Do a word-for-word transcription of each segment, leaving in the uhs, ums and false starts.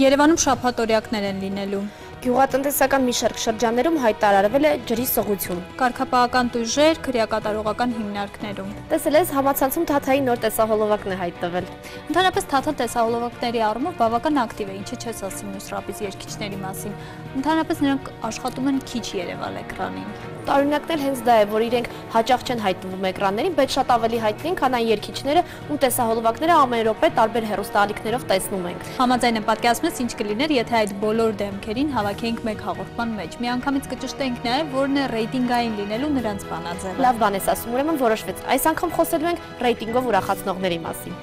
Երևանում շաբաթօրյակներ են լինելու։ Գյուղատնտեսական մի շարք շրջաններում հայտարարվել է ջրի սղություն։ Կարգապահական տույժեր քրեակատարողական հիմնարկներում։ Տեսել ես համացանցում Թաթայի նոր տեսահոլովակն է հայտնվել։ Ընդհանրապես Թաթան տեսահոլովակների առումով բավական ակտիվ է, ինչը չես ասի մյուս ռաբիզ երգիչների մասին։ Ընդհանրապես նրանք աշխատում են քիչ երևալ էկրանին։ Տարօրինակն էլ հենց դա է, որ իրենք հաճախ չեն հայտնվում էկրաններին, բայց շատ ավելի հայտնի են, քան այն երգիչները, ում տեսահոլովակները ամեն րոպե տարբեր հեռուստաալիքներով տեսնում ենք։ Համաձայն եմ պատկերացնում ես ինչ կլիներ, եթե այդ բոլոր դեմքերին հավաքեինք մեկ հաղորդման մեջ։ Միանգամից կճշտենք նաև, որն է ռեյտինգային լինելու նրանց բանաձևը։ Լավ բան ես ասում, ուրեմն որոշվեց։ Այս անգամ խոսելու ենք ռեյտինգով ուրախացնողների մասին։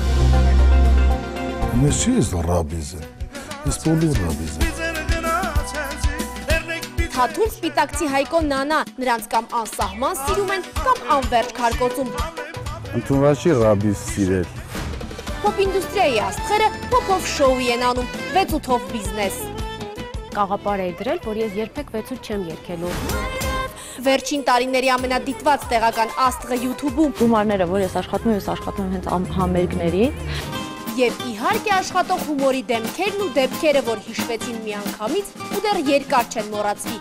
Ես չի ես ռաբիզը, ես բոլոր ռաբիզը։ Թաթուն սպիտակցի Հայկո Նանա, նրանց կամ անսահման սիրում են, կամ անվերջ քարկոծում։ Ընդունված չի ռաբիզ սիրել։ Փոփ ինդուստրիայի աստղերը փոփով շոուի են անում, վեց ութով բիզնես։ Կաղապար էի դրել, որ ես երբեք վեցուց չեմ երգելու։ Վերջին տարիների ամենադիտված տեղական աստղը յութուբում։ Գումարները, որ ես աշխատում եմ, ես աշխատում եմ հենց համերգների։ Եվ իհարկե աշխատող հումորի դեմքերն ու դեպքերը, որ հիշվեցին միանգամից ու դեռ երկար չեն մոռացվի։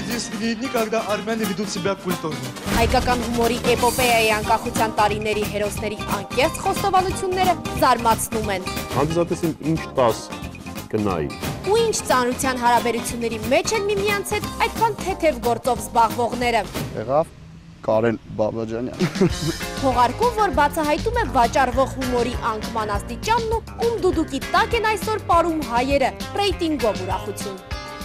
Հայկական հումորի էպոպեայի անկախության տարիների հերոսների անկեղծ խոստովանությունները զարմացնում են։ Հանդիսատեսին ինչ տաս կնայի։ Ու ինչ ծանրության հարաբերությունների մեջ են միմյանց հետ այդքան թեթև գործով զբաղվողները։ Եղավ Կարեն Բաբաջանյան։ Թողարկում, որ բացահայտում է վաճառվող հումորի անկման աստիճանն ու ում դուդուկի տակ են այսօր պարում հայերը, ռեյտինգով ուրախություն։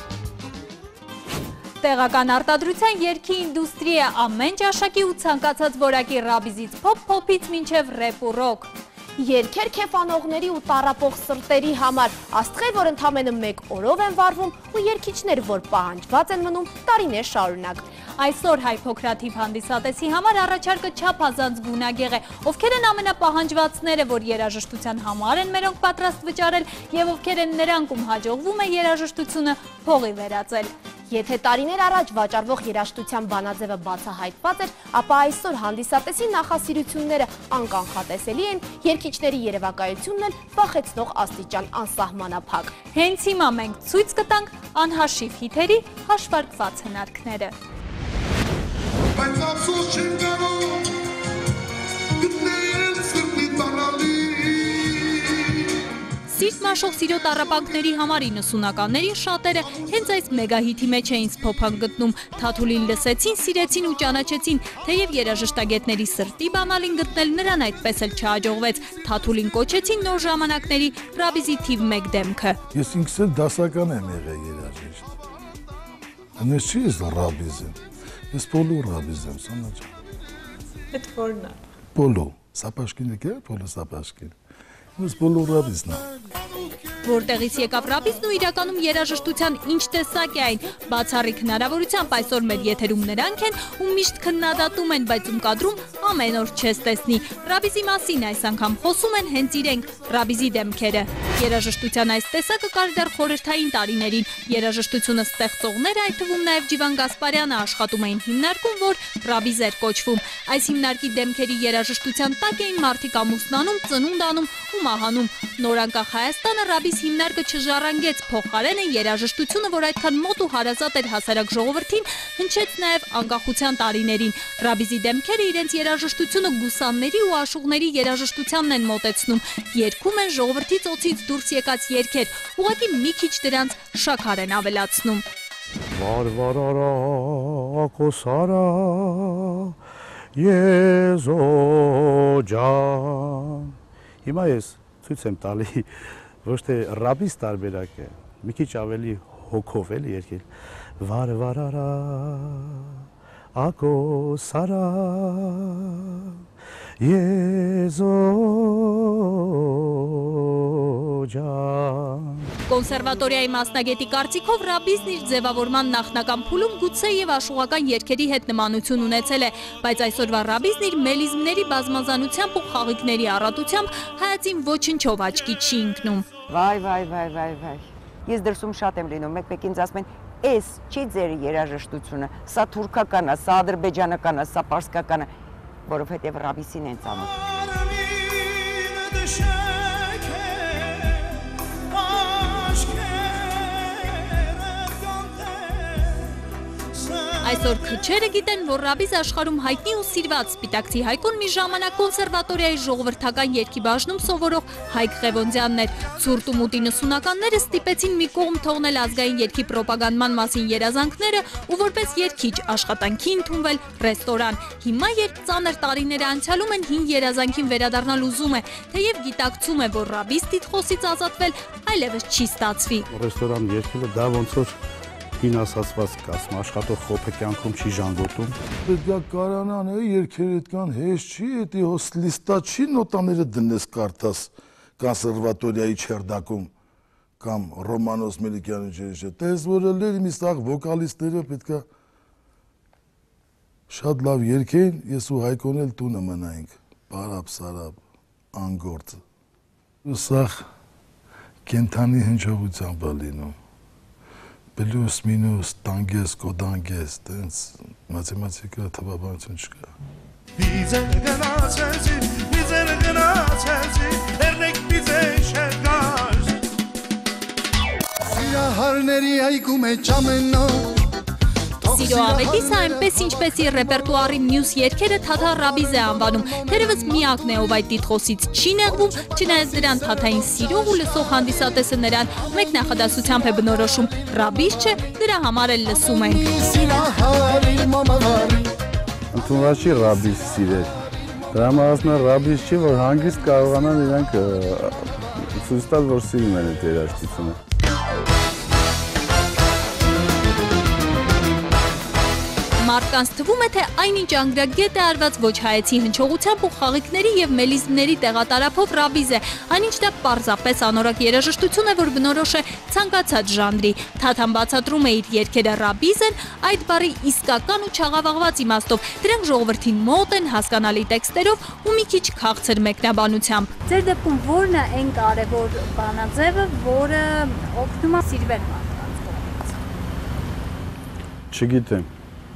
Տեղական արտադրության երգի ինդուստրիա ամեն ճաշակի ու ցանկացած որակի ռաբիզից փոփ փոփից մինչև ռեփ ու ռոք։ Երգեր քեֆանողների ու տառապող սրտերի համար, աստղեր, որ ընդամենը մեկ օրով են վարվում ու երգիչներ, որ պահանջված են մնում տարիներ շարունակ։ Այսօր հայ փոքրաթիվ հանդիսատեսի համար առաջարկը չափազանց գունագեղ է, ովքեր են ամենապահանջվածները, որ երաժշտության համար են մերոնք պատրաստ վճարել և ովքեր են նրանք, ում հաջողվում է երաժշտությունը փողի վերածել։ Եթե տարիներ առաջ վաճառվող երաժշտության բանաձևը բացահայտված էր, ապա այսօր հանդիսատեսի նախասիրությունները անկանխատեսելի են, երգիչների երևակայությունն էլ վախեցնող աստիճան անսահմանափակ։ Հենց հիմա մենք ցույց կտանք անհաշիվ հիթերի հաշվարկված հնարքները։ Բայց ափսոս չեմ կարող գտնել սրտի տանալի։ Սիրտ մաշող սիրո տառապանքների համար իննսունականներին շատերը հենց այս մեգահիթի մեջ էին սփոփան գտնում, Թաթուլին լսեցին, սիրեցին ու ճանաչեցին, թեև երաժշտագետների սրտի բանալին գտնել նրան այդպես էլ չհաջողվեց, Թաթուլին կոչեցին նոր ժամանակների ռաբիզի թիվ մեկ դեմքը։ Ես ինքս էլ դասական եմ եղել երաժիշտ։ Ես չի ես ռաբիզը, ես բոլոր ռաբիզ եմ, սանաճ։ Այդ որն է։ Բոլո, Սապաշկինը կե, բոլո Սապաշկին։ Ես բոլոր ռաբիզն եմ։ Որտեղից եկավ ռաբիզն ու իրականում երաժշտության ինչ տեսակ է այն, բացառիկ հնարավորությամբ այսօր մեր եթերում նրանք են, ում միշտ քննադատում են, բայց ում կադրում ամեն օր չես տեսնի։ Ռաբիզի մասին այս անգամ խոսում են հենց իրենք, ռաբիզի դեմքերը։ Երաժշտության այս տեսակը կար դեռ խորհրդային տարիներին։ Երաժշտությունը ստեղծողները, այդ թվում նաև Ջիվան Գասպարյանը, աշխատում էին հիմնարկում, որ ռաբիզ էր կոչվում։ Այս հիմնարկի դեմքերի երաժշտության տակ էին մարդիկ ամուսնանում, ծնունդ անում ու մահանում։ Նորանկախ Հայաստանը ռաբիզ հիմնարկը չժառանգեց, փոխարենը երաժշտությունը, որ այդքան մոտ ու հարազատ էր հասարակ ժողովրդին, հնչեց նաև անկախության տարիներին։ Ռաբիզի դեմքերը իրենց երաժշտությունը գուսանների ու աշուղների երաժշտությանն են մոտեցնում, երգում են ժողովրդի ծոցից դուրս եկած երգեր, ուղղակի մի քիչ դրանց շաքար են ավելացնում։ Վարվարարա, կոսարա, եզո ջան։ Հիմա ես ցույց եմ տալի ոչ թե ռաբիզ տարբերակ է, մի քիչ ավելի հոգով էլի երգել։ Վարվարարա, ակոսարա, եզո ջան։ Կոնսերվատորիայի մասնագետի կարծիքով ռաբիզն իր ձևավորման նախնական փուլում գուցե եւ աշխուղական երգերի հետ նմանություն ունեցել է, բայց այսօրվա ռաբիզն իր մելիզմների բազմազանությամբ ու խաղիկների առատությամբ հայացին ոչնչով աչքի չի ընկնում։ Վայ, վայ, վայ, վայ, վայ։ Ես դրսում շատ եմ լինում, մեկ-մեկ ինձ ասում են, «Էս չի ձեր երաժշտությունը, սա թուրքական է, սա ադրբեջանական է, սա պարսկական է», որովհետև ռաբիզին են ծանոթ։ Այսօր քչերը գիտեն, որ Ռաբիզ աշխարհում հայտնի ու սիրված Սպիտակցի Հայկոն մի ժամանակ կոնսերվատորիայի ժողովրդական երգի բաժնում սովորող Հայկ Ղևոնդյանն էր։ Ցուրտ ու մութին ուսումնականները ստիպեցին մի կողմ թողնել ազգային երգի պրոպագանդման մասին երազանքները ու որպես երգիչ աշխատանքի ընդունվել ռեստորան։ Հիմա երբ ծանր տարիները անցյալում են, հին երազանքին վերադառնալ ուզում է, թեև գիտակցում է, որ Ռաբիզ տիտղոսից ազատվել այլևս չի ստացվի։ Ռեստորան երգելը դա ոնց որ հին ասացված կասմ աշխատող խոփը կյանքում չի ժանգոտում։ Դա կարանան է երգերդ կան հեշտ չի, էդի հոս լիստա չի նոտաները դնես կարդաս կոնսերվատորիայի չերդակում կամ Ռոմանոս Մելիքյանի ջերեշը։ Տես որը լեր մի սաղ վոկալիստները պետքա շատ լավ երգեին, ես ու Հայկոն էլ տունը մնայինք, բարապ-սարապ, անգործ։ Սաղ կենթանի հնչողությամբ է լինում։ Պլյուս, մինուս, տանգես, կոդանգես, տենց մաթեմատիկա թվաբանություն չկա։ Բիզեր գնացեցի, բիզեր գնացեցի, երնեք բիզեր շերգար Սիրահարների այգում է ճամենո Սիրո ավետիսը այնպես ինչպես իր ռեպերտուարի մյուս երգերը Թաթա Ռաբիզ է անվանում, թերևս միակն է, ով այդ տիտղոսից չի նեղվում, չնայած դրան թաթային սիրող ու լսող հանդիսատեսը նրան մեկ նախադասությամբ է բնորոշում, Ռաբիզ չէ, դրա համար էլ լսում ենք։ Ընդունված չի Ռաբիզ սիրել, դրա համար Ռաբիզ չի, որ հանգիստ կարողանան իրանք ցույց տալ, որ սիրում են այդ երաժշտությունը։ Մարդկանց թվում է, թե այնինչ անգրագետ է արված ոչ հայեցի հնչողությամբ ու խաղիկների և մելիզմների տեղատարափով Ռաբիզ է, այնինչ դա պարզապես անորակ երաժշտություն է, որ բնորոշ է ցանկացած ժանրի։ Թաթան բացատրում է իր երգերը Ռաբիզ են, այդ բառի իսկական ու չաղավաղված իմաստով, դրանք ժողովրդին մոտ են, հասկանալի տեքստերով ու մի քիչ քաղցր մեկնաբանությամբ։ Ձեր դեպքում ո՞րն է այն կարևոր բանաձևը, որը օգնում է սիրվել մարդկանց կողմից։ Չգիտեմ։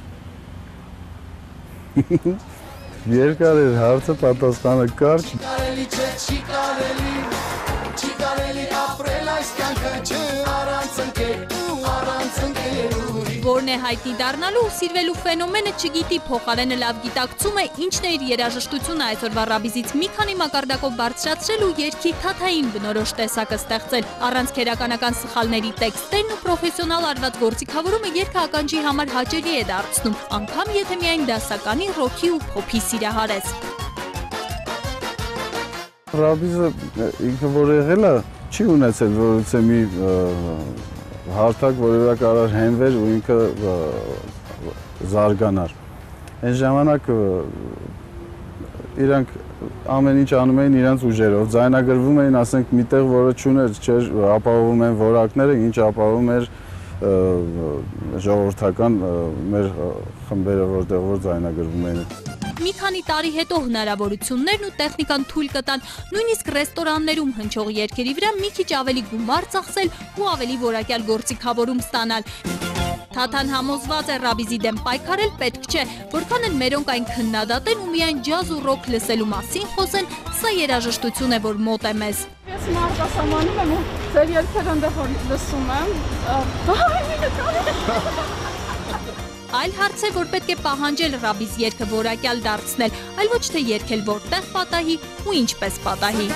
Երկար էր հարցը, պատասխանը կարճ։ Չի կարելի չէ, չի կարելի, չի կարելի ապրել այս կյանքը չէ առանց ընկերու, առանց ընկերու Որն է հայտնի դառնալու ու սիրվելու ֆենոմենը չգիտի, փոխարենը լավ գիտակցում է, ինչն է իր երաժշտությունը այսօրվա Ռաբիզից մի քանի մակարդակով բարձրացրել ու երգի թաթային բնորոշ տեսակը ստեղծել։ Առանց քերականական սխալների տեքստերն ու պրոֆեսիոնալ արված գործիքավորումը երգը ականջի համար հաճելի է դարձնում, անգամ եթե միայն դասականի, ռոքի ու փոփի սիրահար ես։ Ռաբիզը ինքը որ եղել է, չի ունեցել որոցե մի հարթակ, որի վրա կարող հենվեր ու ինքը զարգանար։ Այն ժամանակ իրանք ամեն ինչ անում էին իրանց ուժերով, ձայնագրվում էին, ասենք միտեղ, որը չուներ, չէր ապահովում են որակները, ինչ ապահովում էր ժողովրդական մեր խմբերը, որտեղ որ ձայնագրվում էին։ Մի քանի տարի հետո հնարավորություններն ու տեխնիկան թույլ կտան նույնիսկ ռեստորաններում հնչող երգերի վրա մի քիչ ավելի գումար ծախսել ու ավելի որակյալ գործիքավորում ստանալ։ Թաթան համոզված է Ռաբիզի դեմ պայքարել պետք չէ, որքան են մերոնք այն քննադատեն ու միայն ջազ ու ռոք լսելու մասին խոսեն, սա երաժշտություն է, որ մոտ է մեզ։ Ես մարտասահմանում եմ ու ձեր երգերը այնտեղ որ լսում եմ, Այլ հարց է, որ պետք է պահանջել Ռաբիզ երգը որակյալ դարձնել, այլ ոչ թե երգել որտեղ պատահի ու ինչպես պատահի։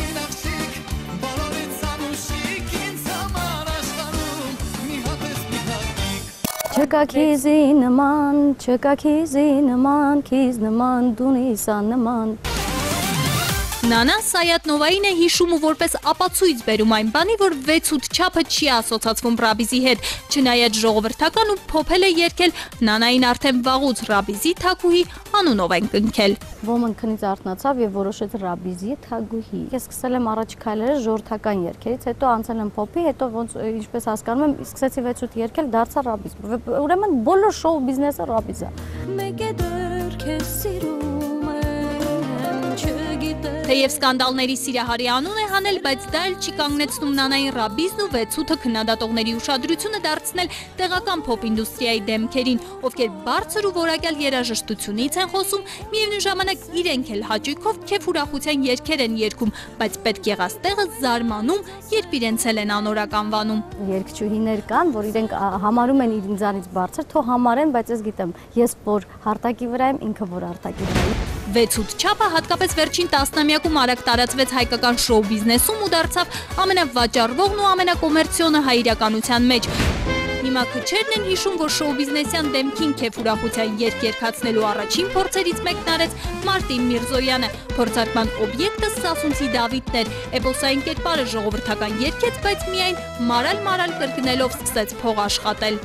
Չկա քիզի նման, չկա քիզի նման, քիզ նման, դունիսա նման։ Նանան Սայաթնովային է հիշում ու որպես ապացույց բերում այն բանի, որ վեց-ութ չափը չի ասոցացվում Ռաբիզի հետ, չնայած ժողովրդական ու փոփել է երգել, Նանային արդեն վաղուց Ռաբիզի թագուհի անունով են կնքել։ Ոմն քնից արթնացավ եւ որոշեց Ռաբիզի թագուհի։ Ես սկսել եմ առաջ քայլերը ժողովրդական երգերից, հետո անցել եմ փոփի, հետո ոնց ինչպես հասկանում եմ, սկսեցի վեց-ութ երգել, դարձա Ռաբիզ։ Ուրեմն բոլոր շոու բիզնեսը Ռաբիզ է։ Մեկ է դեռ քեզ սիրում եմ, չգիտեմ Թեև սկանդալների սիրահարի անուն է հանել, բայց դա էլ չի կանգնեցնում Նանային Ռաբիզն ու վեցութը քննադատողների ուշադրությունը դարձնել տեղական փոփ ինդուստրիայի դեմքերին, ովքեր բարձր ու որակյալ երաժշտությունից են խոսում, միևնույն ժամանակ իրենք էլ հաճույքով քեֆ ուրախության երգեր են երգում, բայց պետք եղած տեղը զարմանում, երբ իրենց էլ են անորակ անվանում։ Երգչուհիներ կան, որ իրենք համարում են ինձանից բարձր, թող համարեն, բայց ես գիտեմ, ես որ հարտակի վրա եմ, ինքը որ արտակի վրա է։ Վեցութ չափը հատկապես վերջին տասնամյակում արագ տարածվեց հայկական շոու բիզնեսում ու դարձավ ամենավաճառվողն ու ամենակոմերցիոնը հայ իրականության մեջ։ Հիմա քչերն են հիշում, որ շոու բիզնեսյան դեմքին քեֆ ուրախության երգ երգացնելու առաջին փորձերից մեկն արեց Մարտին Միրզոյանը։ Փորձարկման օբյեկտը Սասունցի Դավիթն էր։ Էպոսային կերպարը ժողովրդական երգեց, բայց միայն մարալ-մարալ կրկնելով սկսեց փող աշխատել։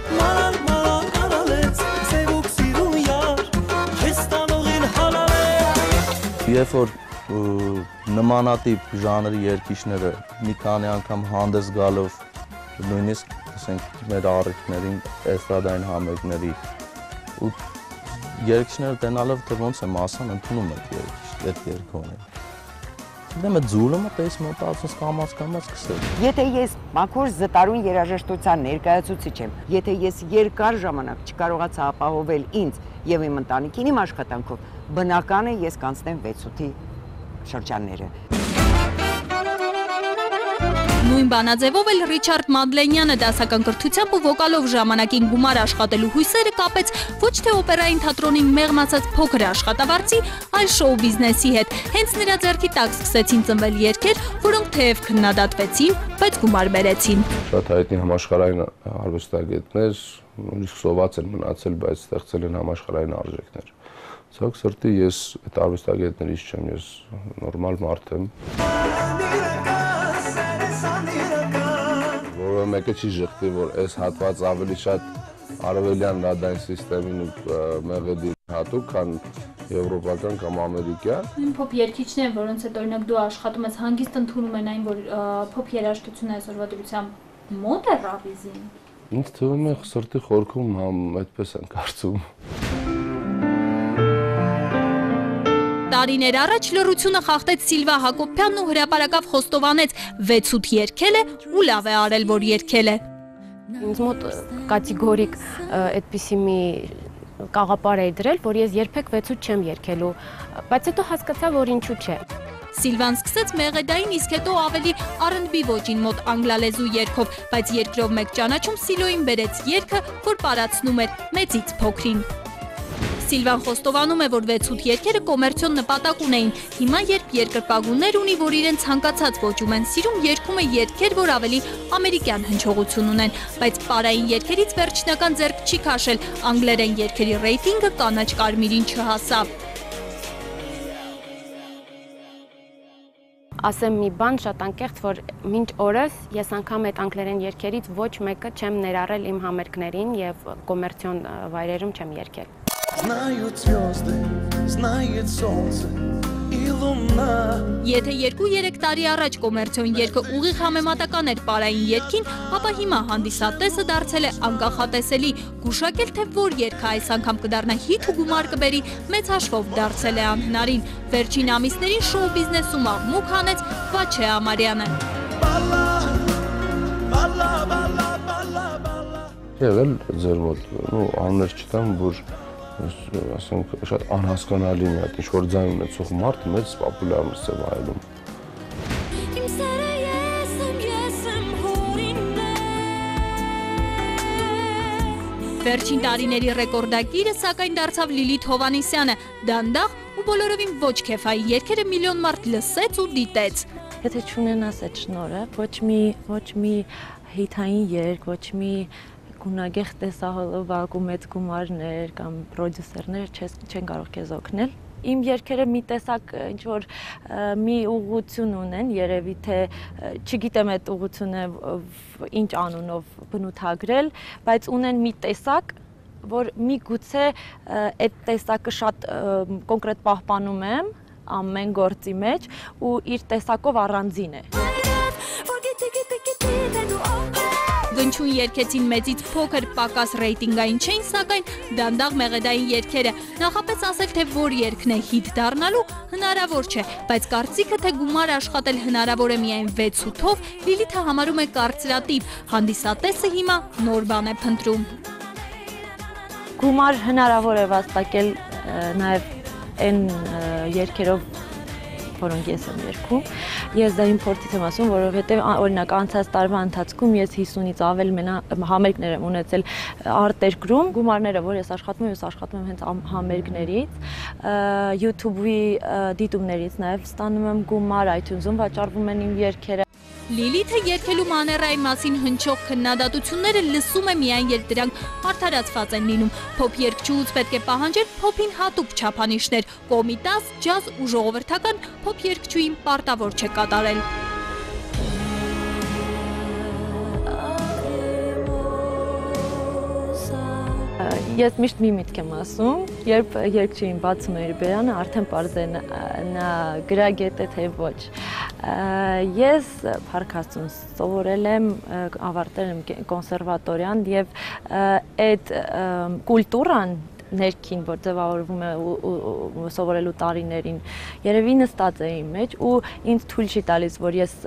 Երբ որ նմանատիպ ժանրի երգիչները մի քանի անգամ հանդես գալով նույնիսկ ասենք մեր առիթներին էստրադային համերգների ու երգիչները տենալով թե ոնց է մասան ընդունում այդ երգիչ երգողին։ Դեմ այդ ձուլը մտես մոտածես կամած կամած սկսել։ Եթե ես մաքուր զտարուն երաժշտության ներկայացուցիչ եմ, եթե ես երկար ժամանակ չկարողացա ապահովել ինձ եւ իմ ընտանիքին իմ աշխատանքով, բնական է ես կանցնեմ վեցութի շրջանները։ Նույն բանաձևով էլ Ռիչարդ Մադլենյանը դասական կրթությամբ ու վոկալով ժամանակին գումար աշխատելու հույսերը կապեց ոչ թե օպերային թատրոնի մեղմ ասած փոքր աշխատավարձի, այլ շոու բիզնեսի հետ։ Հենց նրա ձեռքի տակ սկսեցին ծնվել երգեր, որոնք թեև քննադատվեցին, բայց գումար բերեցին։ Շատ հայտնի համաշխարհային արվեստագետներ նույնիսկ սոված են մնացել, բայց ստեղծել են համաշխարհային արժեքներ։ Ցավոք սրտի ես այդ արվեստագետներից չեմ, ես նորմալ մարդ եմ։ Որը մեկը չի ժխտի, որ այս հատված ավելի շատ արևելյան ռադային սիստեմին ու մեղեդի հատուկ, քան եվրոպական կամ ամերիկյան։ Նույն փոփ երգիչներ, որոնց հետ օրինակ դու աշխատում ես, հանգիստ ընդունում են այն, որ փոփ երաժշտությունը այսօրվա դրությամբ մոտ է ռաբիզին։ Ինձ թվում է սրտի խորքում համ այդպես են կարծում։ Տարիներ առաջ լռությունը խախտեց Սիլվա Հակոբյանն ու հրապարակավ խոստովանեց վեցութ երգել է ու լավ է արել, որ երգել է։ Ինձ մոտ կատեգորիկ այդպիսի մի կաղապար է դրել, որ ես երբեք վեցութ չեմ երգելու, բայց հետո հասկացա, որ ինչու չէ։ Սիլվան սկսեց մեղեդային, իսկ հետո ավելի առ էնդ բի ոճին մոտ անգլալեզու երգով, բայց երկրով մեկ ճանաչում Սիլոին բերեց երգը, որ տարածնում էր մեծից փոքրին։ Սիլվան խոստովանում է, որ վեցութ երգերը կոմերցիոն նպատակ ունեին։ Հիմա երբ երկրպագուներ ունի, որ իրեն ցանկացած ոճում են սիրում, երգում է երգեր, որ ավելի ամերիկյան հնչողություն ունեն, բայց պարային երգերից վերջնական ձեռք չի քաշել, անգլերեն երգերի ռեյտինգը կանաչ կարմիրին չհասավ։ Ասեմ մի բան շատ անկեղծ, որ մինչ օրս ես անգամ այդ անգլերեն երգերից ոչ մեկը չեմ ներառել իմ համերգներին եւ կոմերցիոն վայրերում չեմ երգել։ Знают звезды, знает солнце и луна. Եթե երկու-երեք տարի առաջ կոմերցիոն երգը ուղիղ համեմատական էր պարային երգին, ապա հիմա հանդիսատեսը դարձել է անկախատեսելի։ Գուշակել, թե որ երգը այս անգամ կդառնա հիթ ու գումար կբերի, մեծ հաշվով դարձել է անհնարին։ Վերջին ամիսներին շոու բիզնեսում աղմուկ հանեց Վաչե Ամարյանը։ Եղել ձեր մոտ, ու աններ չտամ, որ ասենք շատ անհասկանալի մի հատ ինչ-որ ձայն ունեցող մարդ մեծ պոպուլարность է վայելում։ Վերջին տարիների ռեկորդակիրը սակայն դարձավ Լիլիթ Հովանեսյանը, դանդաղ ու բոլորովին ոչ քեֆայի երգերը միլիոն մարդ լսեց ու դիտեց։ Եթե չունենաս այդ շնորհը, ոչ մի ոչ մի հիթային երգ, ոչ մի գունագեղ տեսահոլովակ ու մեծ գումարներ կամ պրոդյուսերներ չեն կարող քեզ օգնել։ Իմ երգերը մի տեսակ ինչ որ մի ուղղություն ունեն, երևի թե չգիտեմ այդ ուղղությունը ինչ անունով բնութագրել, բայց ունեն մի տեսակ, որ մի գուցե այդ տեսակը շատ կոնկրետ պահպանում եմ ամեն գործի մեջ ու իր տեսակով առանձին է։ Գնչուն երգեցին մեծից փոքր, պակաս ռեյտինգային չէին, սակայն դանդաղ մեղեդային երգերը։ Նախապես ասել, թե որ երգն է հիթ դառնալու, հնարավոր չէ, բայց կարծիքը, թե գումար աշխատել հնարավոր է միայն վեց ութով, Լիլիթը համարում է կարծրատիպ, հանդիսատեսը հիմա նոր բան է փնտրում։ Գումար հնարավոր է վաստակել նաև այն երգերով, որոնք ես եմ երգում։ Ես դա իմ փորձից եմ ասում, որովհետև օրինակ անցած տարվա ընթացքում ես հիսունից ավել համերգներ եմ ունեցել արտերկրում, գումարները, որ ես աշխատում եմ, ես աշխատում եմ հենց համերգներից, YouTube-ի դիտումներից նաև ստանում եմ գումար, iTunes-ում վաճառվում են իմ երգերը։ Լիլիթը երգելու մաներայի մասին հնչող քննադատությունները լսում է միայն, երբ դրանք արդարացված են լինում։ Փոփ երգչուհուց պետք է պահանջել փոփին հատուկ չափանիշներ, կոմիտաս, ջազ ու ժողովրդական փոփ երգչուհին պարտավոր չէ կատարել։ Ես միշտ մի միտք եմ ասում, երբ երգչուհին բացում է իր բերանը, արդեն պարզ է նա գրագետ է թե ոչ։ Ես Փարքաստում սովորել եմ, ավարտել եմ կոնսերվատորիան եւ այդ կուլտուրան ներքին, որ ձևավորվում է սովորելու տարիներին, երևի նստած է իմ մեջ ու ինձ թույլ չի տալիս, որ ես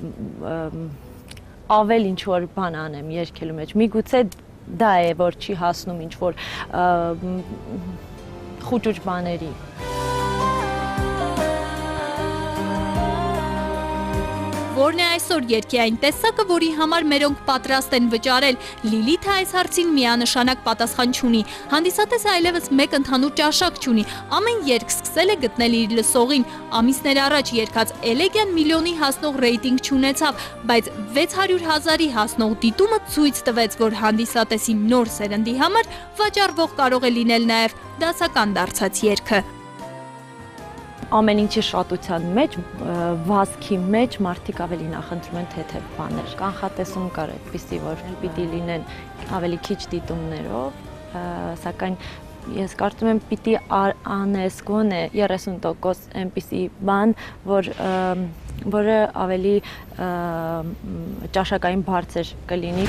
ավել ինչ-որ բան անեմ երգելու մեջ։ Միգուցե դա է, որ չի հասնում ինչ-որ խուճուճ բաների։ Որն է այսօր երգի այն տեսակը, որի համար մերոնք պատրաստ են վճարել։ Լիլիթը այս հարցին միանշանակ պատասխան չունի։ Հանդիսատեսը այլևս մեկ ընդհանուր ճաշակ չունի։ Ամեն երգ սկսել է գտնել իր լսողին։ Ամիսներ առաջ երգած Էլեգիան միլիոնի հասնող ռեյտինգ չունեցավ, բայց վեց հարյուր հազարի հասնող դիտումը ցույց տվեց, որ հանդիսատեսի նոր սերնդի համար վաճառվող կարող է լինել նաև դասական դարձած երգը։ Ամեն ինչի շատության մեջ, վազքի մեջ մարդիկ ավելի նախընտրում են թեթև բաներ։ Կանխատեսում կար այդպիսի, որ պիտի լինեն ավելի քիչ դիտումներով, սակայն ես կարծում եմ պիտի անես գոնե երեսուն տոկոս այնպիսի բան, որը ավելի ճաշակային բարձր կլինի։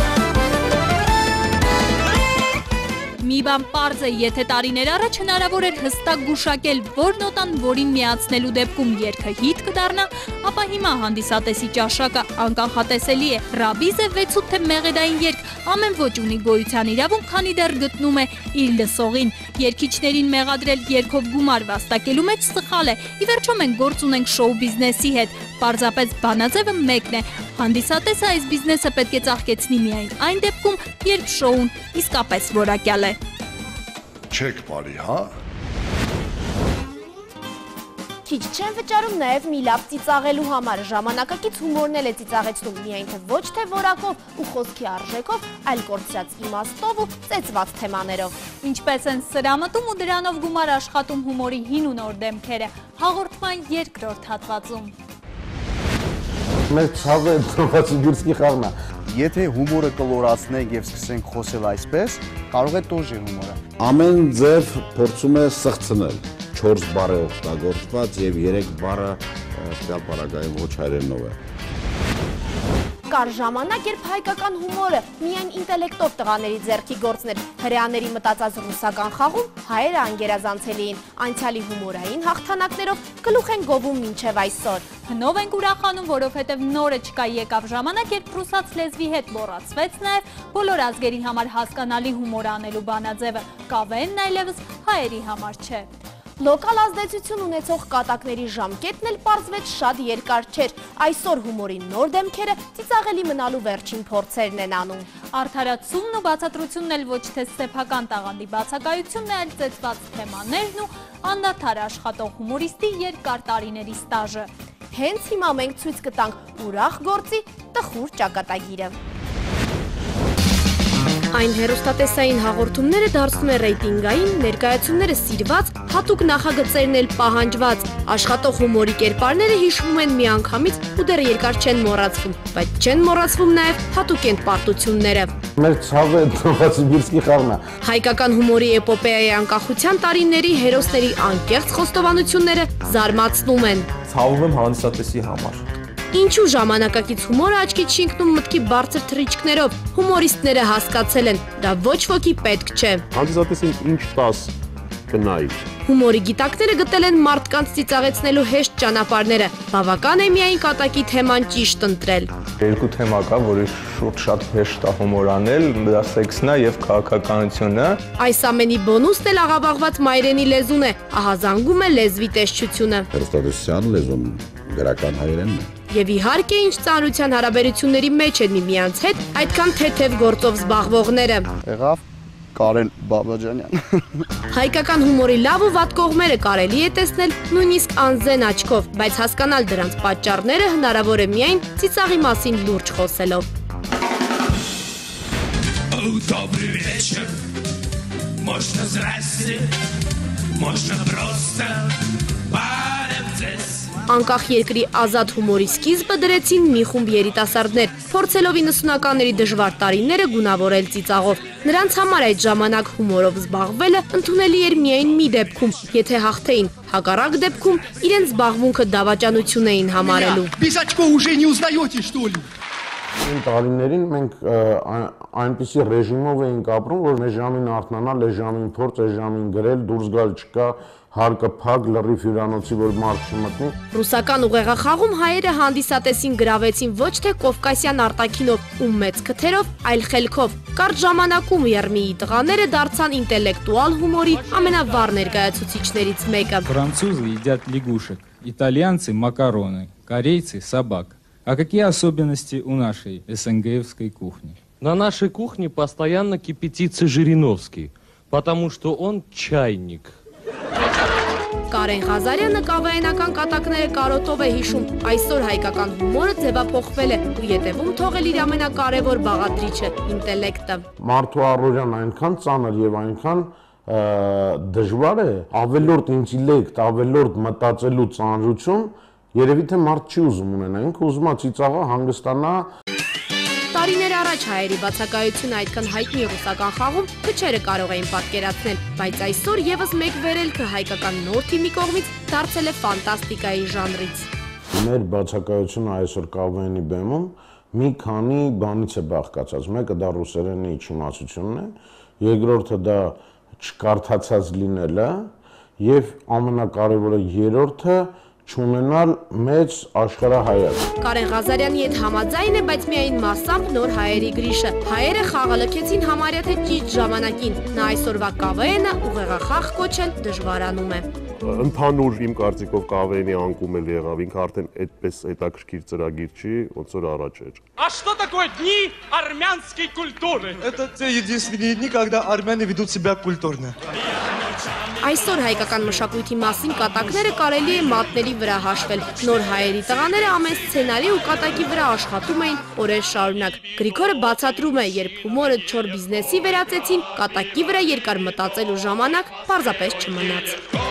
Մի բան պարզ է, եթե տարիներ առաջ հնարավոր էր հստակ գուշակել, որ նոտան որին միացնելու դեպքում երգը հիթ կդառնա, ապա հիմա հանդիսատեսի ճաշակը անկանխատեսելի է։ Ռաբիզ է վեցուց թե մեղեդային երգ, ամեն ոճ ունի գոյության իրավունք, քանի դեռ գտնում է իր լսողին։ Երգիչներին մեղադրել երգով գումար վաստակելու մեջ սխալ է։ Ի վերջո մենք գործ ունենք շոու բիզնեսի հետ, պարզապես բանաձևը մեկն է։ Հանդիսատեսը այս բիզնեսը պետք է ծաղկեցնի միայն այն դեպքում, երբ շոուն իսկապես որակյալ է։ Չեք բարի, հա։ Քիչ չեն վճարում նաև մի լավ ծիծաղելու համար, ժամանակակից հումորն էլ է ծիծաղեցնում միայն թե ոչ թե որակով ու խոսքի արժեքով, այլ կորցրած իմաստով ու ծեծված թեմաներով։ Ինչպես են սրամտում ու դրանով գումար աշխատում հումորի հին ու նոր դեմքերը, հաղորդման երկրորդ հատվածում։ Մեր ցավը Նովոսիբիրսկի խաղն է։ Եթե հումորը կլորացնենք եւ սկսենք խոսել այսպես, կարող է տոժի հումորը։ Ամեն ձև փորձում է սղծնել։ չորս բառ է օգտագործված եւ երեք բառը ստյալ պարագայում ոչ հայերենով է։ Կար ժամանակ, երբ հայկական հումորը միայն ինտելեկտով տղաների ձեռքի գործն էր, հրեաների մտածած ռուսական խաղում հայերը անգերազանցելի էին, անցյալի հումորային հաղթանակներով գլուխ են գովում մինչև այսօր։ Հնով ենք ուրախանում, որովհետև նորը չկա եկավ ժամանակ, երբ ռուսաց լեզվի հետ մոռացվեց նաև բոլոր ազգերի համար հասկանալի հումոր անելու բանաձևը, կավենն այլևս հայերի համար չէ։ Լոկալ ազդեցություն ունեցող կատակների ժամկետն էլ պարզվեց շատ երկար չէր, այսօր հումորի նոր դեմքերը ծիծաղելի մնալու վերջին փորձերն են անում։ Արդարացումն ու բացատրությունն էլ ոչ թե սեփական տաղանդի բացակայությունն է, այլ ծեծված թեմաներն ու անդադար աշխատող հումորիստի երկար տարիների ստաժը։ Հենց հիմա մենք ցույց կտանք ուրախ գործի տխուր ճակատագիրը։ Այն հեռուստատեսային հաղորդումները դարձնում է ռեյտինգային, ներկայացումները սիրված, հատուկ նախագծերն էլ պահանջված։ Աշխատող հումորի կերպարները հիշվում են միանգամից ու դեռ երկար չեն մոռացվում, բայց չեն մոռացվում նաև հատուկ են պարտությունները։ Մեր ցավը Նովոսիբիրսկի խաղն է։ Հայկական հումորի էպոպեայի անկախության տարիների հերոսների անկեղծ խոստովանությունները զարմացնում են։ Ցավում եմ հանդիսատեսի համար։ Ինչու ժամանակակից հումորը աչքի չի ընկնում մտքի բարձր թռիչքներով։ Հումորիստները հասկացել են, դա ոչ ոքի պետք չէ։ Հանդիսատեսին ինչ տաս կնայի։ Հումորի գիտակները գտել են մարդկանց ծիծաղեցնելու հեշտ ճանապարհները։ Բավական է միայն կատակի թեման ճիշտ ընտրել։ Երկու թեմա կա, որի շուրջ շատ հեշտ է հումոր անել, դա սեքսն է եւ քաղաքականությունը։ Այս ամենի բոնուսն էլ աղավաղված մայրենի լեզուն է, ահա զանգում է լեզվի տեսչությունը։ Հերոստատեսյան լեզուն գրական հայերենն է։ Եվ իհարկե ինչ ծանրության հարաբերությունների մեջ են միմյանց հետ այդքան թեթև գործով զբաղվողները։ Եղավ Կարեն Բաբաջանյան։ Հայկական հումորի լավ ու վատ կողմերը կարելի է տեսնել նույնիսկ անզեն աչքով, բայց հասկանալ դրանց պատճառները հնարավոր է միայն ծիծաղի մասին լուրջ խոսելով։ Добрый вечер, можно здрасте, можно просто паремцес. Անկախ երկրի ազատ հումորի սկիզբը դրեցին մի խումբ երիտասարդներ, փորձելով իննսունականների դժվար տարիները գունավորել ծիծաղով։ Նրանց համար այդ ժամանակ հումորով զբաղվելը ընդունելի էր միայն մի դեպքում, եթե հաղթեին, հակառակ դեպքում իրենց զբաղմունքը դավաճանություն էին համարելու։ Без очков уже не узнаете, что ли? Այն տարիներին մենք այնպիսի ռեժիմով էինք ապրում, որ մեր ժամին արթնանալ, այս ժամին փորձ, այս ժամին գրել, դուրս գալ չկա, հարկը փակ, լրիվ հյուրանոցի, որ մարդ չմտնի։ Ռուսական ուղեղախաղում հայերը հանդիսատեսին գրավեցին ոչ թե կովկասյան արտաքինով ու մեծ քթերով, այլ խելքով։ Կարճ ժամանակում Երմիի տղաները դարձան ինտելեկտուալ հումորի ամենավառ ներկայացուցիչներից մեկը։ Французы едят лягушек, итальянцы макароны, корейцы собак. А какие особенности у нашей СНГевской кухни? На нашей кухне постоянно кипятится Жириновский, потому что он чайник. Կարեն Ղազարյանը կավայենական կատակները կարոտով է հիշում, այսօր հայկական հումորը ձևափոխվել է ու ետևում թողել իր ամենակարևոր բաղադրիչը՝ ինտելեկտը։ Մարդու առօրյան այնքան ծանր եւ այնքան դժվար է, ավելորդ ինտելեկտ, ավելորդ մտածելու ծանրություն, երևի թե մարդ չի ուզում ունենա, ինքը ուզում է ծիծաղը հանգստանա։ Տարիներ առաջ հայերի բացակայությունը այդքան հայտնի ռուսական խաղում քչերը կարող էին պատկերացնել, բայց այսօր եւս մեկ վերելքը հայկական նոր թիմի կողմից դարձել է ֆանտաստիկայի ժանրից։ Մեր բացակայությունը այսօր կավենի բեմում մի քանի բանից է բաղկացած։ Մեկը դա ռուսերենի չիմացությունն է, երկրորդը դա չկարդացած լինելը եւ ամենակարևորը երրորդը չունենալ մեծ աշխարհայացք։ Կարեն Ղազարյանի հետ համաձայն է, բայց միայն մասամբ նոր հայերի գրիշը։ Հայերը խաղը լքեցին համարյա թե ճիշտ ժամանակին։ Նա այսօրվա կավենը ուղեղախաղ կոչել դժվարանում է։ Ընդհանուր իմ կարծիքով կավենի անկում էլ եղավ, ինքը արդեն այդպես հետաքրքիր ծրագիր չի, ոնց որ առաջ էր։ А что такое дни армянской культуры? Это те единственные дни, когда армяне ведут себя культурно. Այսօր հայկական մշակույթի մասին կատակները կարելի է մատների վրա հաշվել։ Նոր հայերի տղաները ամեն սցենարի ու կատակի վրա աշխատում էին օրեր շարունակ։ Գրիգորը բացատրում է, երբ հումորը չոր բիզնեսի վերածեցին, կատակի վրա երկար մտածելու ժամանակ պարզապես չմնաց։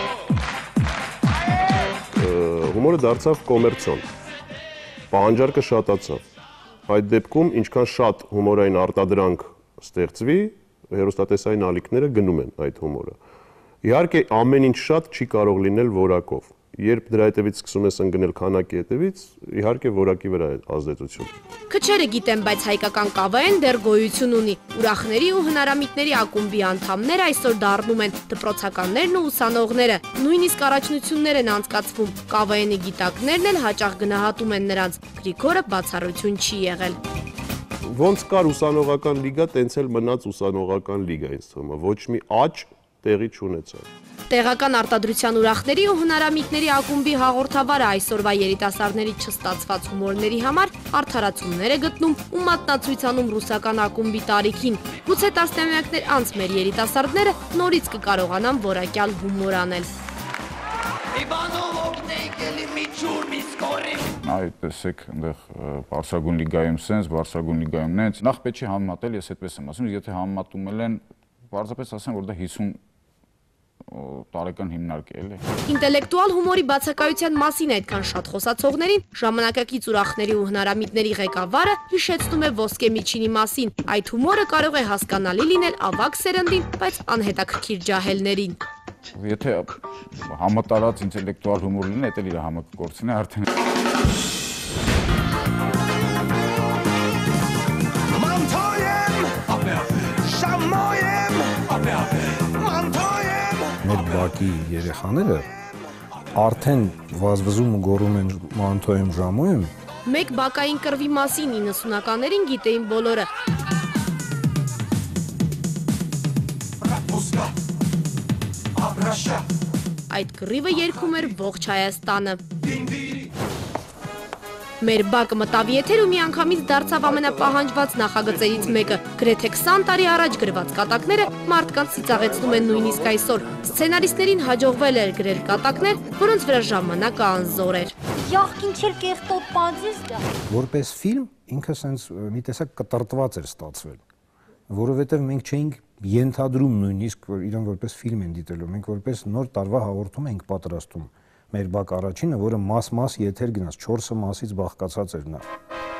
Հումորը դարձավ կոմերցիոն։ Պահանջարկը շատացավ։ Այդ դեպքում ինչքան շատ հումորային արտադրանք ստեղծվի, հեռուստատեսային ալիքները գնում են այդ հումորը։ Իհարկե ամեն ինչ շատ չի կարող լինել որակով։ Երբ դրա հետևից սկսում ես ընկնել քանակի հետևից, իհարկե որակի վրա է ազդեցություն։ Քչերը գիտեն, բայց հայկական կավեն դեռ գոյություն ունի։ Ուրախների ու հնարամիտների ակումբի անդամները այսօր դառնում են դպրոցականներն ու ուսանողները։ Նույնիսկ առաջնություններ են անցկացվում։ Կավենի գիտակներն էլ հաճախ գնահատում են նրանց։ Գրիգորը բացառություն չի եղել։ Ոնց կար ուսանողական լիգա, տենց էլ մնաց ուսանողական լիգա, ինձ թվում է, ոչ մի աճ տեղի չունեցավ։ Տեղական արտադրության ուրախների ու հնարամիտների ակումբի հաղորդավարը այսօրվա երիտասարդների չստացված հումորների համար արդարացումներ է գտնում ու մատնացույցանում ռուսական ակումբի տարիքին։ Գուցե տասնամյակներ անց մեր երիտասարդները նորից կկարողանան որակյալ հումոր անել։ Այդ տեսեք, այնտեղ Բարսագուն լիգայում սենց, Բարսագուն լիգայում նենց, նախ պետք է համեմատել, ես այդպես եմ ասում, եթե համեմատում են, պարզապես ասեմ, որ դա հիսուն տարեկան հիմնարկ է, էլի։ Ինտելեկտուալ հումորի բացակայության մասին այդքան շատ խոսացողներին ժամանակակից ուրախների ու հնարամիտների ղեկավարը հիշեցնում է ոսկե միջինի մասին։ Այդ հումորը կարող է հասկանալի լինել ավագ սերնդին, բայց անհետաքրքիր ջահելներին։ Եթե համատարած ինտելեկտուալ հումոր լինի, դա էլ իր համակարգին է արդեն։ բակի երեխաները արդեն վազվզում ու գոռում են մանթոյում ժամոյում։ Մեկ բակային կռվի մասին իննսունականներին գիտեին բոլորը։ Այդ կռիվը երգում էր ողջ Հայաստանը։ Մեր բակը մտավ եթեր ու միանգամից դարձավ ամենապահանջված նախագծերից մեկը։ Գրեթե քսան տարի առաջ գրված կատակները մարդկանց ծիծաղեցնում են նույնիսկ այսօր։ Սցենարիստներին հաջողվել էր գրել կատակներ, որոնց վրա ժամանակը անզոր էր։ Յախքին չել կեղտոտ պանձես դա։ Որպես ֆիլմ ինքը սենց մի տեսակ կտրտված էր ստացվել, որովհետև մենք չէինք ենթադրում նույնիսկ որ իրեն որպես ֆիլմ են դիտելու, մենք որպես նոր տարվա հաղորդում ենք պատրաստում։ Մեր բակ առաջինը, որը մաս-մաս եթեր գնաց, չորս մասից բաղկացած էր նա։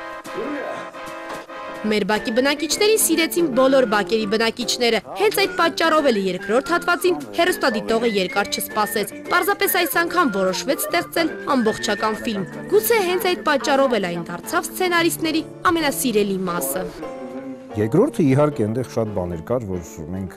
Մեր բակի բնակիչներին սիրեցին բոլոր բակերի բնակիչները։ Հենց այդ պատճառով էլ երկրորդ հատվածին հեռուստադիտողը երկար չսպասեց։ Պարզապես այս անգամ որոշվեց ստեղծել ամբողջական ֆիլմ։ Գուցե հենց այդ պատճառով էլ այն դարձավ սցենարիստների ամենասիրելի մասը։ Երկրորդը իհարկե այնտեղ շատ բաներ կար, որ մենք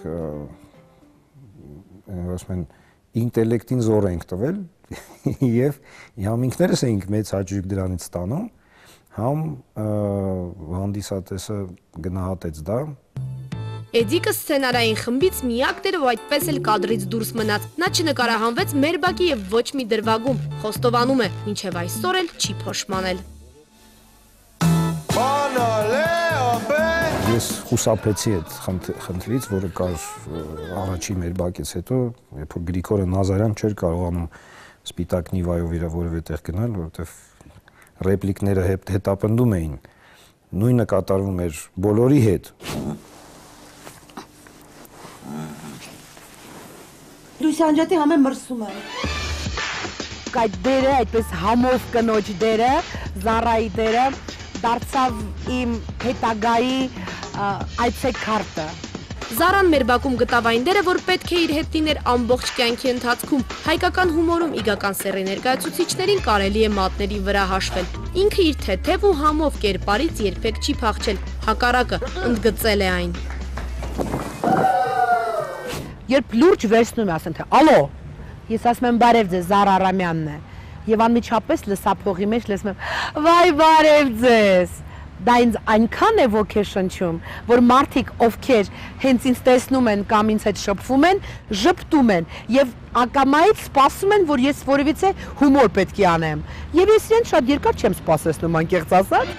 ասում են ինտելեկտին զոր ենք տվել եւ համ ինքներս էինք մեծ հաճույք դրանից ստանում, համ հանդիսատեսը գնահատեց դա։ Էդիկը սցենարային խմբից միակն էր, ով այդպես էլ կադրից դուրս մնաց։ Նա չնկարահանվեց մեր բակի եւ ոչ մի դրվագում։ Խոստովանում է, մինչեւ այսօր էլ չի փոշմանել։ Ես խուսափեցի այդ խնդրից, որը կար առաջի մեր բակից հետո, երբ որ Գրիգորը Նազարյան չէր կարողանում սպիտակ նիվայով իր որևէ տեղ գնալ, որովհետև ռեպլիկները հետապնդում էին։ Նույնը կատարվում էր բոլորի հետ։ Լուսանջատի համը մրսում է։ Այդ դերը, այդպես համով կնոջ դերը, Զարայի դերը, դարձավ իմ հետագայի այցեքարտը։ Զարան մեր բակում գտավ այն դերը, որ պետք է իր հետ լիներ ամբողջ կյանքի ընթացքում։ Հայկական հումորում իգական սեռի ներկայացուցիչներին կարելի է մատների վրա հաշվել։ Ինքը իր թեթև ու համով կերպարից երբեք չի փախչել, հակառակը ընդգծել է այն։ Երբ լուրջ վերցնում է, ասեն թե ալո, ես ասում եմ բարև ձեզ, Զարա Արամյանն է, եւ անմիջապես լսափողի մեջ լսում եմ վայ բարև ձեզ։ Դա ինձ այնքան է ոգեշնչում, որ մարդիկ, ովքեր հենց ինձ տեսնում են կամ ինձ հետ շփվում են, ժպտում են եւ ակամայից սպասում են, որ ես որևիցե հումոր պետք է անեմ։ Եվ ես իրեն շատ երկար չեմ սպասեցնում, անկեղծ ասած։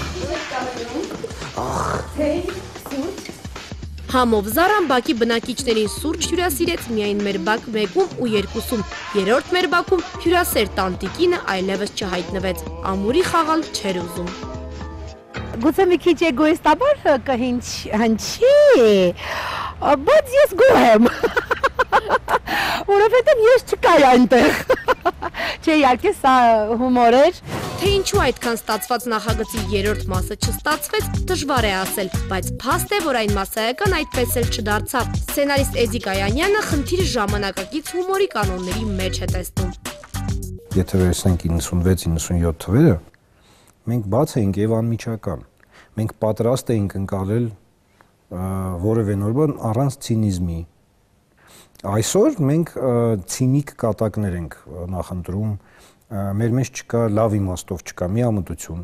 Համով Զարան բակի բնակիչներին սուրճ հյուրասիրեց միայն մեր բակ մեկում ու երկուսում, երրորդ մեր բակում հյուրասեր տանտիկինը այլևս չհայտնվեց, ամուրի խաղալ չէր ուզում։ Գուցե մի քիչ էգոիստաբար կհնչի, բայց ես գոհ եմ, որովհետև ես չկայի այնտեղ, չէ իհարկե սա հումոր էր։ Թե ինչու այդքան ստացված նախագծի երրորդ մասը չստացվեց, դժվար է ասել, բայց փաստ է, որ այն մասսայական այդպես էլ չդարձավ։ Սցենարիստ Էդիկ Այանյանը խնդիրը ժամանակակից հումորի կանոնների մեջ է տեսնում։ Եթե վերցնենք իննսունվեց իննսունյոթ թվերը, մենք բաց էինք եւ անմիջական։ Մենք պատրաստ էինք ընկալել որևէ նոր բան առանց ցինիզմի։ Այսօր մենք ցինիկ կատակներ ենք նախընտրում, մեր մեջ չկա լավ իմաստով, չկա միամտություն։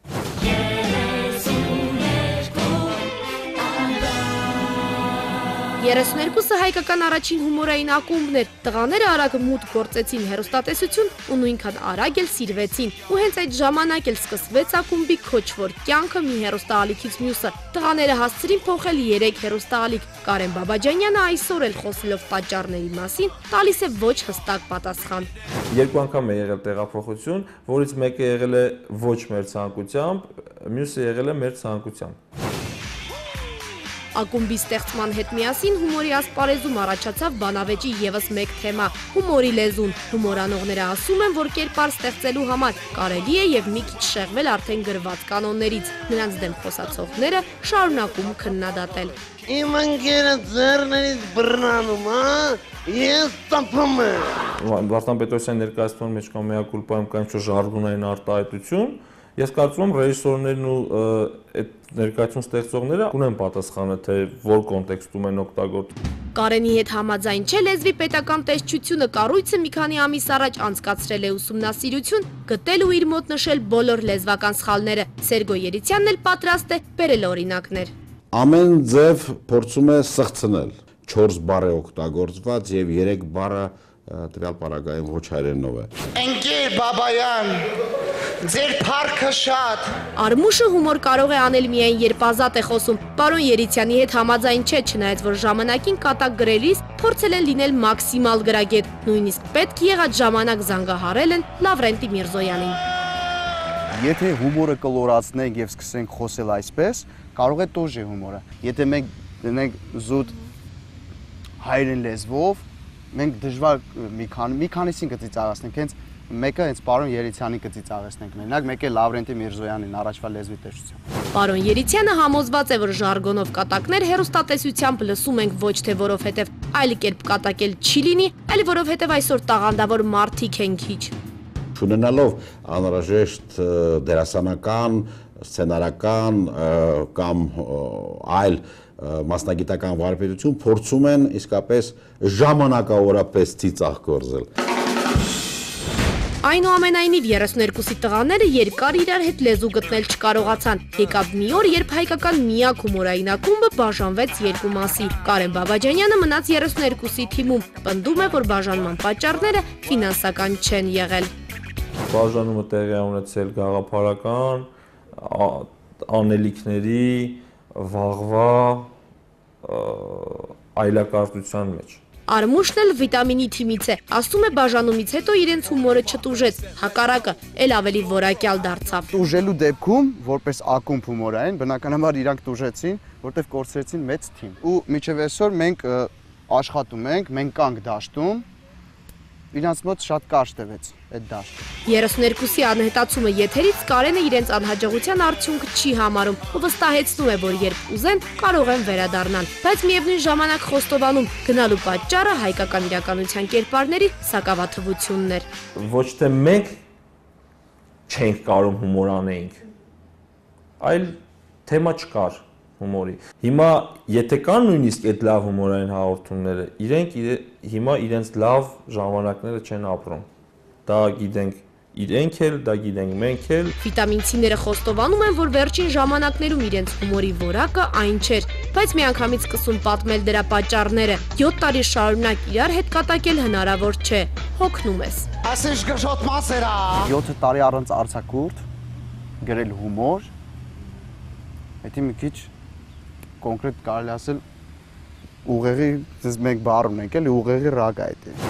երեսուներկուսը հայկական առաջին հումորային ակումբն էր, տղաները արագ մուտք գործեցին հեռուստատեսություն ու նույնքան արագ էլ սիրվեցին, ու հենց այդ ժամանակ էլ սկսվեց ակումբի քոչվոր կյանքը մի հեռուստաալիքից մյուսը։ Տղաները հասցրին փոխել երեք հեռուստաալիք։ Կարեն Բաբաջանյանը այսօր էլ խոսելով պատճառների մասին տալիս է ոչ հստակ պատասխան։ Երկու անգամ է եղել տեղափոխություն, որից մեկը եղել է ոչ մեր ցանկությամբ, մյուսը եղել է մեր ցանկությամբ։ Ակումբի ստեղծման հետ միասին հումորի ասպարեզում առաջացավ բանավեճի եւս մեկ թեմա՝ հումորի լեզուն։ Հումորանողները ասում են, որ կերպար ստեղծելու համար կարելի է եւ մի քիչ շեղվել արդեն գրված կանոններից։ Նրանց դեմ խոսացողները շարունակում քննադատել։ Իմ ընկերը ձեռներից բռնանում, հա, ես տապում եմ։ Վարդան Պետրոսյանի ներկայացման մեջ կա մea culpa-ում կա ինչ-որ ժարգոնային արտահայտություն։ Ես կարծում եմ ռեժիսորներն ու այդ ներկայացում ստեղծողները ունեն պատասխանը, թե որ կոնտեքստում են օգտագործում։ Կարենի հետ համաձայն չէ լեզվի պետական տեսչությունը կառույցը մի քանի ամիս առաջ անցկացրել է ուսումնասիրություն, գտել ու իր մոտ նշել բոլոր լեզվական սխալները։ Սերգո Երիցյանն էլ պատրաստ է բերել օրինակներ։ Ամեն ձև փորձում է սղծնել, չորս բառ է օգտագործված եւ երեք բառը տվյալ պարագայում ոչ հայերենով է։ Ընկեր Բաբայան, ձեր փառքը շատ։ Արմուշը հումոր կարող է անել միայն երբ ազատ է խոսում։ Պարոն Երիցյանի հետ համաձայն չէ, չնայած որ ժամանակին կատակ գրելիս փորձել են լինել մաքսիմալ գրագետ, նույնիսկ պետք եղած ժամանակ զանգահարել են Լավրենտի Միրզոյանին։ Եթե հումորը կլորացնենք եւ սկսենք խոսել այսպես, կարող է տոժի հումորը։ Եթե մենք դնենք զուտ հայերեն լեզվով, մենք դժվար մի քանի մի քանիսին կծիծաղացնենք, հենց մեկը հենց պարոն Երիցյանի կծիծաղեցնենք, մենակ մեկը Լավրենտի Միրզոյանին առաջվա լեզվի տեսչությամբ։ Պարոն Երիցյանը համոզված է, որ ժարգոնով կատակներ հեռուստատեսությամբ լսում ենք ոչ թե որովհետև այլ կերպ կատակել չի լինի, այլ որովհետև այսօր տաղանդավոր մարդիկ են քիչ։ Ունենալով անհրաժեշտ դերասանական, սցենարական կամ այլ մասնագիտական վարպետություն փորձում են իսկապես ժամանակավորապես ծիծաղ գործել։ Այնուամենայնիվ երեսուներկուսի տղաները երկար իրար հետ լեզու գտնել չկարողացան։ Եկավ մի օր, երբ հայկական միակ հումորային ակումբը բաժանվեց երկու մասի։ Կարեն Բաբաջանյանը մնաց երեսուներկուսի թիմում, պնդում է, որ բաժանման պատճառները ֆինանսական չեն եղել։ Բաժանումը տեղի է ունեցել գաղափարական, անելիքների, վաղվա այլակարգության մեջ։ Արմուշն էլ վիտամինի թիմից է, ասում է բաժանումից հետո իրենց հումորը չտուժեց, հակառակը, էլ ավելի որակյալ դարձավ։ Տուժելու դեպքում, որպես ակումբ հումորային, բնականաբար իրանք տուժեցին, որտեղ կորցրեցին մեծ թիմ։ Ու մինչև այսօր մենք աշխատում ենք, մենք կանք դաշտում, իրանց մոտ շատ կարճ տևեց այդ դաշտը։ երեսուներկուսի անհետացումը եթերից Կարենը իրենց անհաջողության արդյունքը չի համարում ու վստահեցնում է, որ երբ ուզեն, կարող են վերադառնալ, բայց միևնույն ժամանակ խոստովանում գնալու պատճառը հայկական իրականության կերպարների սակավաթվությունն էր։ Ոչ թե մենք չենք կարող հումոր անենք, այլ թեմա չկար հումորի։ Հիմա եթե կան նույնիսկ այդ լավ հումորային հաղորդումները, իրենք հիմա իրենց լավ ժամանակները չեն ապրում։ Դա գիտենք իրենք էլ, դա գիտենք մենք էլ։ Վիտամինցիները խոստովանում են, որ վերջին ժամանակներում իրենց հումորի որակը այն չէր, բայց միանգամից սկսում պատմել դրա պատճառները։ յոթ տարի շարունակ իրար հետ կատակել հնարավոր չէ։ Հոգնում ես։ Ասես գշոտ մասերա։ յոթ տարի առանց արձակուրդ գրել հումոր։ Դա մի քիչ կոնկրետ կարելի ասել ուղեղի, դες մենք բառ ունենք էլի ուղեղի ռագա է դա։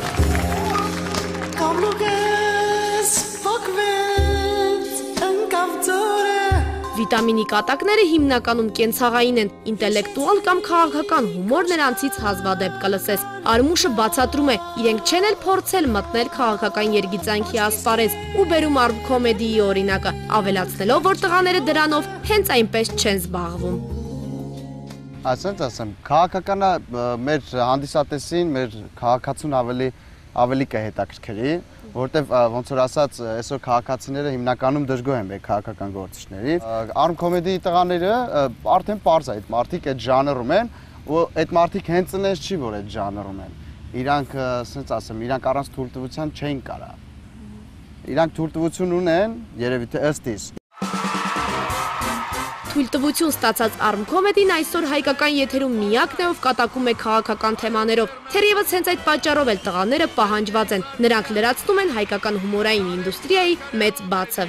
Վիտամինի կատակները հիմնականում կենցաղային են, ինտելեկտուալ կամ քաղաքական հումոր նրանցից հազվադեպ կլսես։ Արմուշը բացատրում է, իրենք չեն էլ փորձել մտնել քաղաքական երգիծանքի ասպարեզ ու բերում արմ կոմեդիի օրինակը, ավելացնելով, որ տղաները դրանով հենց այնպես չեն զբաղվում։ Ասենց ասեմ, քաղաքականը մեր հանդիսատեսին, մեր քաղաքացուն ավելի ավելի կհետաքրքրի, որտեվ ոնց որ ասած, այսօր քաղաքացիները հիմնականում դժգոհ են մեր քաղաքական գործիչներից։ Արմ կոմեդիի տղաները արդեն պարզ է, այդ մարդիկ այդ ժանրում են, ու այդ մարդիկ հենց ինձ չի, որ այդ ժանրում են։ Իրանք, ասենց ասեմ, իրանք առանց թույլտվության չեն կարա։ Իրանք թույլտվություն ունեն, երևի թե ըստ իս։ Թույլտվություն ստացած արմ կոմեդին այսօր հայկական եթերում միակն է, ով կատակում է քաղաքական թեմաներով։ Թերևս հենց այդ պատճառով էլ տղաները պահանջված են։ Նրանք լրացնում են հայկական հումորային ինդուստրիայի մեծ բացը։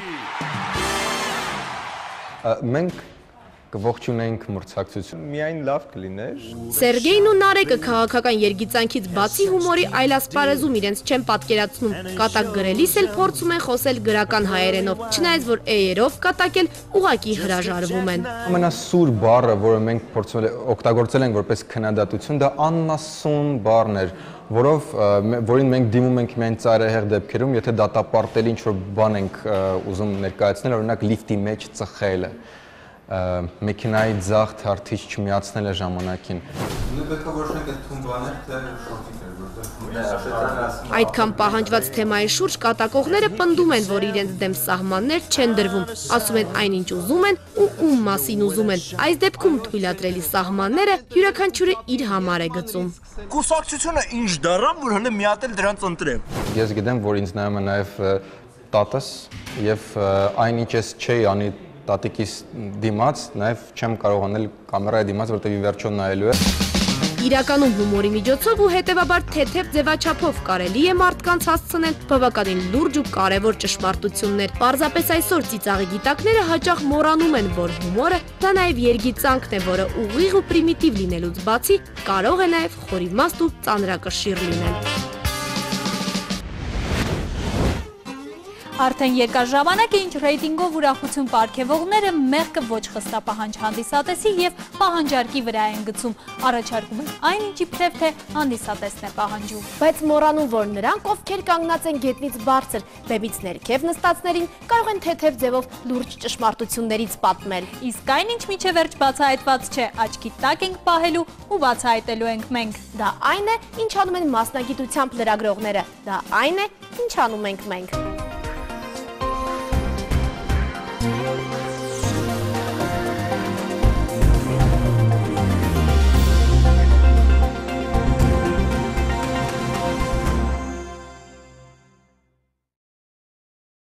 Մենք կողջունենք մրցակցություն, միայն լավ կլիներ։ Սերգեյն ու Նարեկը քաղաքական երգիծանքից բացի հումորի այլ ասպարեզում իրենց չեն պատկերացնում։ Կատակ գրելիս էլ փորձում են խոսել գրական հայերենով, չնայած որ էերով կատակել ուղակի հրաժարվում են։ Ամենասուր բառը, որը մենք փորձել օգտագործել ենք որպես քննադատություն, դա աննասուն բառն էր, որով որին մենք դիմում ենք միայն ծայրահեղ դեպքերում, եթե դատապարտել ինչ-որ բան ենք ուզում ներկայացնել, օրինակ լիֆտի մեջ ծխելը։ մեքենայի ձախ թարթիչ չմիացնելը ժամանակին։ Այդքան պահանջված թեմայի շուրջ կատակողները պնդում են, որ իրենց դեմ սահմաններ չեն դրվում, ասում են այնինչ ուզում են ու ում մասին ուզում են։ Այս դեպքում թույլատրելի սահմանները յուրաքանչյուրը իր համար է գծում։ Կուսակցությունը ինչ դառավ, որ հələ մի հատ էլ դրանց ընտրեմ։ Ես գիտեմ, որ ինձ նայում է նաև տատս եւ այնինչ ես չի անի տատիկիս դիմաց, նաև չեմ կարող անել կամերայի դիմաց, որտեղ ի վերջո նայելու է։ Իրականում հումորի միջոցով ու հետևաբար թեթև ձևաչափով կարելի է մարդկանց հասցնել բավականին լուրջ ու կարևոր ճշմարտություններ։ Պարզապես այսօր ծիծաղի գիտակները հաճախ մոռանում են, որ հումորը դա նաև երգիծանքն է, որը ուղիղ ու պրիմիտիվ լինելուց բացի կարող է նաև խորիմաստ ու ծանրակշիռ լինել։ Արդեն երկար ժամանակ է, ինչ ռեյտինգով ուրախություն պարգևողները մեղքը ոչ խստապահանջ հանդիսատեսի եւ պահանջարկի վրա են գցում, առաջարկում են այն ինչ իբրև թե հանդիսատեսն է պահանջում։ Բայց մոռանում, որ նրանք, ովքեր կանգնած են գետնից բարձր, բեմից ներքև նստածներին, կարող են թեթև ձևով լուրջ ճշմարտություններից պատմել։ Իսկ այն ինչ միջև վերջ բացահայտված չէ, աչքի տակ ենք պահելու ու բացահայտելու ենք մենք։ Դա այն է, ինչ անում են մասնագիտությամբ լրագրողները, դա այն է, ինչ անում ենք մենք։